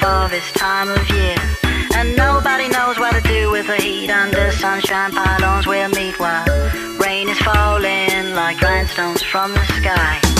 for this time of year. And nobody knows what to do with the heat. Under sunshine pylons we'll meet while rain is falling like grindstones from the sky.